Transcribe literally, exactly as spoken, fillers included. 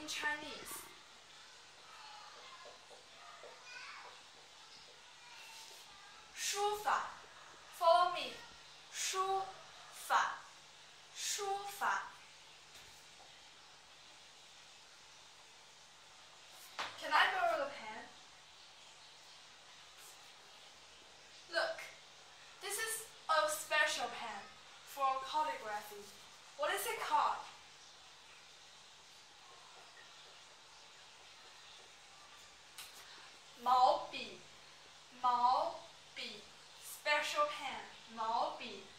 in Chinese. Shu fa. Follow me. Shu fa. Shu fa. Can I borrow the pen? Look, this is a special pen for calligraphy. What is it called? Mao Bi. Mao Bi. Special pen. Mao Bi.